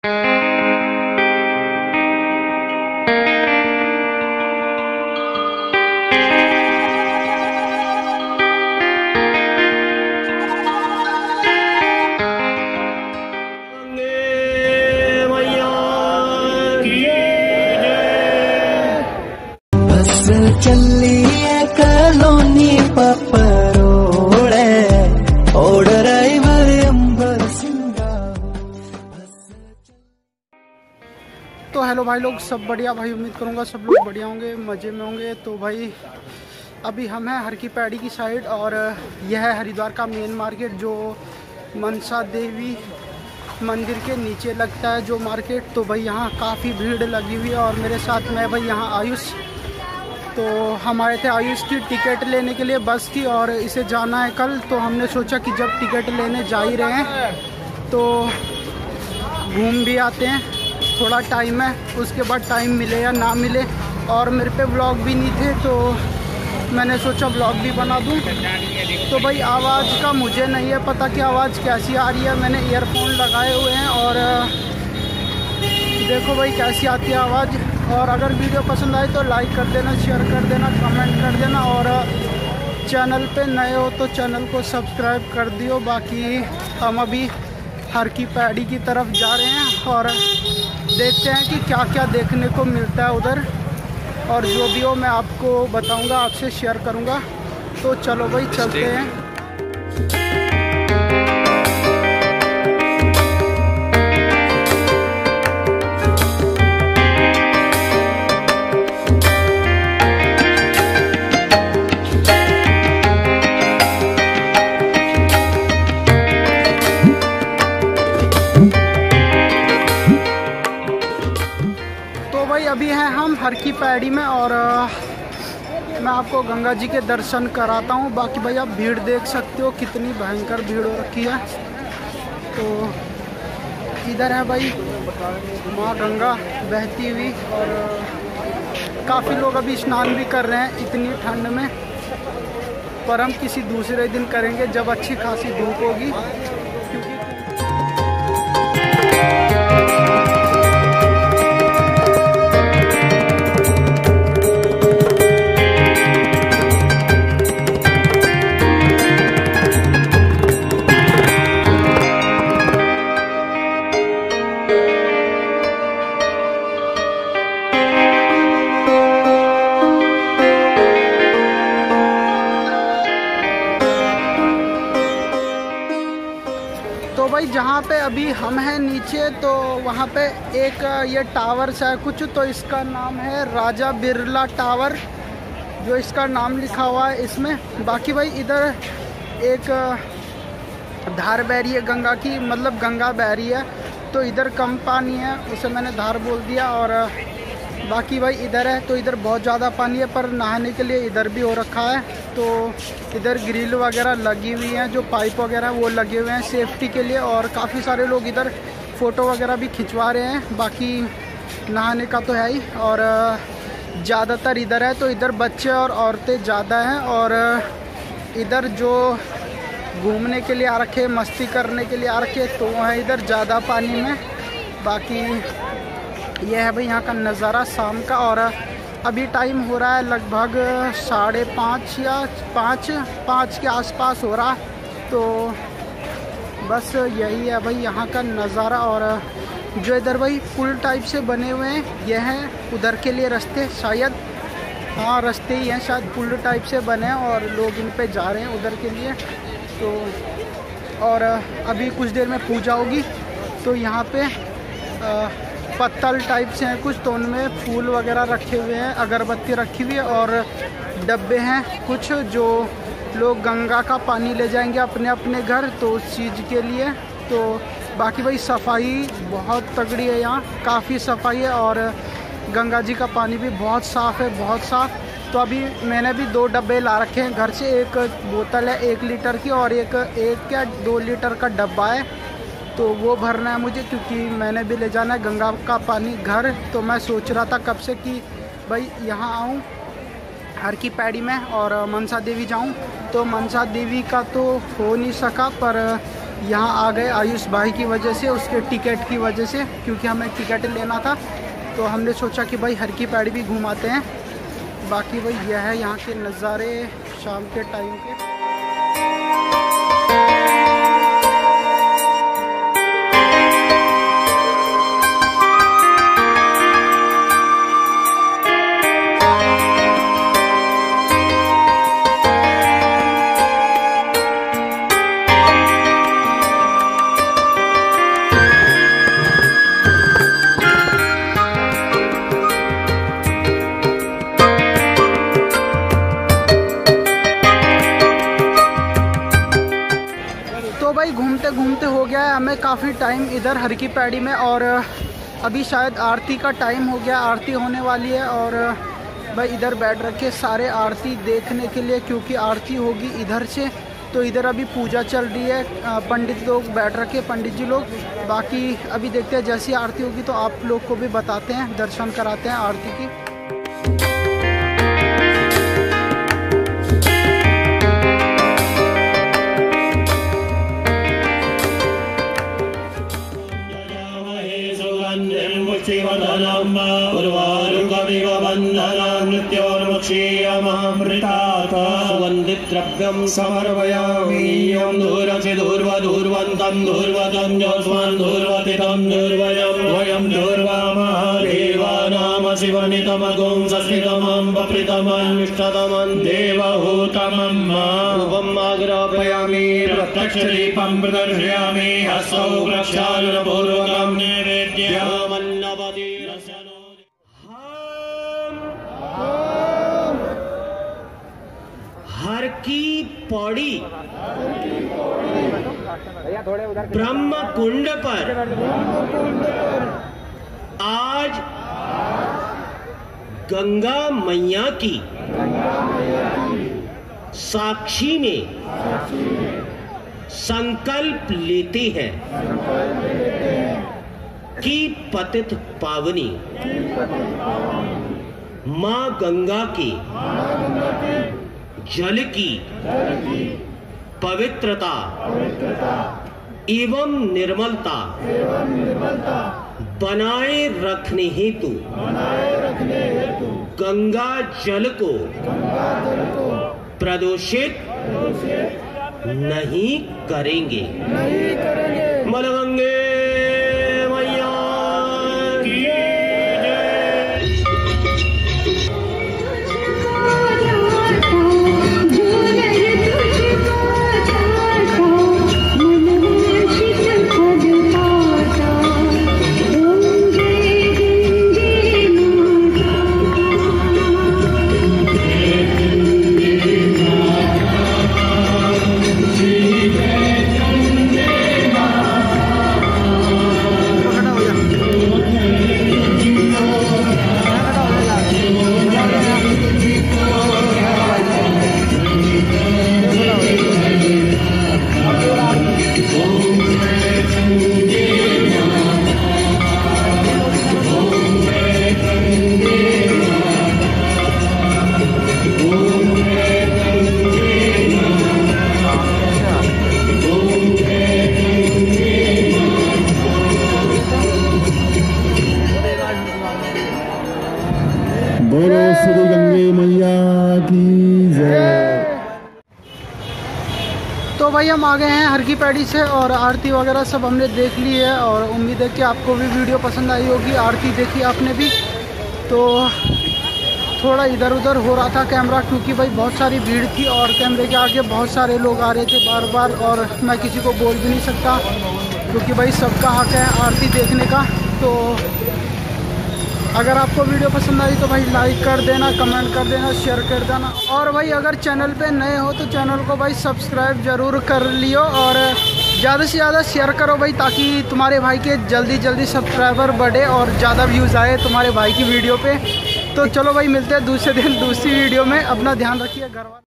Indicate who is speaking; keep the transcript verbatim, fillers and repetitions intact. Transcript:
Speaker 1: चली कलोनी पपरोड़े और ड्राइवर अंबर
Speaker 2: तो हेलो भाई लोग, सब बढ़िया भाई। उम्मीद करूंगा सब लोग बढ़िया होंगे, मज़े में होंगे। तो भाई अभी हम हैं हर की पैड़ी की साइड और यह है हरिद्वार का मेन मार्केट जो मनसा देवी मंदिर के नीचे लगता है जो मार्केट। तो भाई यहाँ काफ़ी भीड़ लगी हुई है और मेरे साथ में भाई यहाँ आयुष। तो हम आए थे आयुष की टिकट लेने के लिए बस की और इसे जाना है कल। तो हमने सोचा कि जब टिकट लेने जा ही रहे हैं तो घूम भी आते हैं, थोड़ा टाइम है, उसके बाद टाइम मिले या ना मिले। और मेरे पे व्लॉग भी नहीं थे तो मैंने सोचा व्लॉग भी बना दूं। तो भाई आवाज़ का मुझे नहीं है पता कि आवाज़ कैसी आ रही है। मैंने ईयरफोन लगाए हुए हैं और देखो भाई कैसी आती है आवाज़। और अगर वीडियो पसंद आए तो लाइक कर देना, शेयर कर देना, कमेंट कर देना और चैनल पे नए हो तो चैनल को सब्सक्राइब कर दियो। बाकी हम अभी हर की पैड़ी की तरफ जा रहे हैं और देखते हैं कि क्या क्या देखने को मिलता है उधर, और जो भी हो मैं आपको बताऊंगा, आपसे शेयर करूंगा। तो चलो भाई चलते हैं। अभी हैं हम हर की पैड़ी में और मैं आपको गंगा जी के दर्शन कराता हूँ। बाकी भाई आप भीड़ देख सकते हो, कितनी भयंकर भीड़ हो रखी है। तो इधर है भाई माँ गंगा बहती हुई और काफ़ी लोग अभी स्नान भी कर रहे हैं इतनी ठंड में, पर हम किसी दूसरे दिन करेंगे जब अच्छी खासी धूप होगी। तो भाई जहाँ पे अभी हम हैं नीचे, तो वहाँ पे एक ये टावर सा है कुछ, तो इसका नाम है राजा बिरला टावर, जो इसका नाम लिखा हुआ है इसमें। बाकी भाई इधर एक धार बह रही है गंगा की, मतलब गंगा बह रही है, तो इधर कम पानी है, उसे मैंने धार बोल दिया। और बाकी भाई इधर है तो इधर बहुत ज़्यादा पानी है, पर नहाने के लिए इधर भी हो रखा है। तो इधर ग्रिल वगैरह लगी हुई हैं, जो पाइप वगैरह वो लगे हुए हैं सेफ्टी के लिए, और काफ़ी सारे लोग इधर फ़ोटो वगैरह भी खिंचवा रहे हैं। बाकी नहाने का तो है ही, और ज़्यादातर इधर है तो इधर बच्चे और औरतें ज़्यादा हैं, और इधर जो घूमने के लिए आ रखे, मस्ती करने के लिए आ रखे, तो वो है इधर ज़्यादा पानी में। बाकी यह है भाई यहाँ का नज़ारा शाम का, और अभी टाइम हो रहा है लगभग साढ़े पाँच या पाँच पाँच के आसपास हो रहा। तो बस यही है भाई यहाँ का नज़ारा। और जो इधर भाई पुल टाइप से बने हुए हैं, यह है उधर के लिए रास्ते, शायद हाँ रास्ते ही हैं, शायद पुल टाइप से बने हैं और लोग इन पे जा रहे हैं उधर के लिए। तो और अभी कुछ देर में पूजा होगी, तो यहाँ पे आ, पत्तल टाइप से हैं कुछ, तो उनमें फूल वगैरह रखे हुए हैं, अगरबत्ती रखी हुई है, और डब्बे हैं कुछ जो लोग गंगा का पानी ले जाएंगे अपने अपने घर, तो उस चीज़ के लिए। तो बाकी भाई सफाई बहुत तगड़ी है यहाँ, काफ़ी सफाई है, और गंगा जी का पानी भी बहुत साफ़ है, बहुत साफ़। तो अभी मैंने भी दो डब्बे ला रखे हैं घर से, एक बोतल है एक लीटर की और एक एक क्या दो लीटर का डब्बा है, तो वो भरना है मुझे, क्योंकि मैंने भी ले जाना है गंगा का पानी घर। तो मैं सोच रहा था कब से कि भाई यहाँ आऊँ हर की पैड़ी में और मनसा देवी जाऊँ। तो मनसा देवी का तो हो नहीं सका, पर यहाँ आ गए आयुष भाई की वजह से, उसके टिकट की वजह से, क्योंकि हमें टिकट लेना था। तो हमने सोचा कि भाई हर की पैड़ी भी घुमाते हैं। बाकी भाई यह है यहाँ के नज़ारे शाम के टाइम के। तो भाई घूमते घूमते हो गया है हमें काफ़ी टाइम इधर हर की पैड़ी में, और अभी शायद आरती का टाइम हो गया, आरती होने वाली है। और भाई इधर बैठ रखे सारे आरती देखने के लिए, क्योंकि आरती होगी इधर से। तो इधर अभी पूजा चल रही है, पंडित लोग बैठ रखे, पंडित जी लोग। बाकी अभी देखते हैं जैसी आरती होगी तो आप लोग को भी बताते हैं, दर्शन कराते हैं आरती की।
Speaker 3: सुगन्धिद्रव्यं समर्पयामि यं धूर्वसि धूर्वधूर्वन्तं धूर्वतं जोस्वान् धूर्वतितं धूर्वयं वयं धूर्वामः देवानां शिवनितमगुं सस्मितमं वप्रितमं इष्टतमं देवहूतमं रूपम् आग्रापयामि प्रत्यक्षदीपं प्रदर्शयामि हस्तौ प्रक्षालनपूर्वकं नैवेद्यमन्नपति। हर की पौड़ी ब्रह्म कुंड पर आज गंगा मैया की साक्षी में संकल्प लेते हैं कि पतित पावनी मां गंगा के जल की पवित्रता एवं निर्मलता बनाए रखने हेतु गंगा जल को प्रदूषित नहीं करेंगे। मलगंगे मैया की
Speaker 4: बोलो श्री गंगे मैया की जय।
Speaker 2: तो भाई हम आ गए हैं हर की पैड़ी से, और आरती वगैरह सब हमने देख ली है, और उम्मीद है कि आपको भी वीडियो पसंद आई होगी। आरती देखी आपने भी, तो थोड़ा इधर उधर हो रहा था कैमरा, क्योंकि भाई बहुत सारी भीड़ थी और कैमरे के आगे बहुत सारे लोग आ रहे थे बार बार, और मैं किसी को बोल भी नहीं सकता, क्योंकि भाई सबका हक है आरती देखने का। तो अगर आपको वीडियो पसंद आई तो भाई लाइक कर देना, कमेंट कर देना, शेयर कर देना, और भाई अगर चैनल पे नए हो तो चैनल को भाई सब्सक्राइब ज़रूर कर लियो, और ज़्यादा से ज़्यादा शेयर करो भाई, ताकि तुम्हारे भाई के जल्दी जल्दी सब्सक्राइबर बढ़े और ज़्यादा व्यूज़ आए तुम्हारे भाई की वीडियो पे। तो चलो भाई मिलते हैं दूसरे दिन दूसरी वीडियो में। अपना ध्यान रखिए, घर वाले।